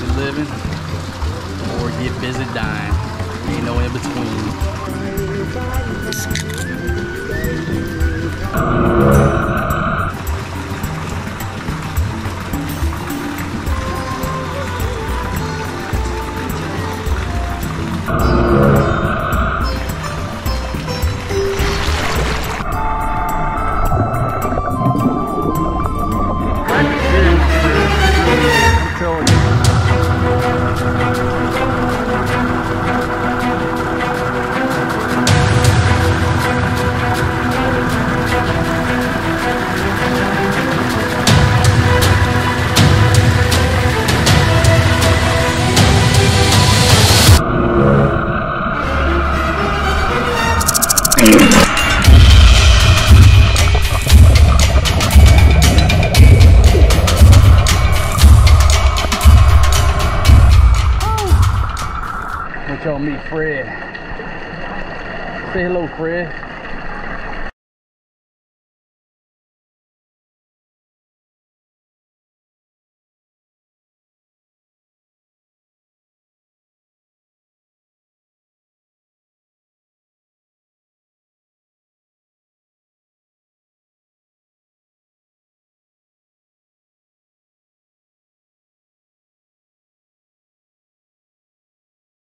busy living or get busy dying. Ain't no in between. Let y'all meet Fred. Say hello, Fred.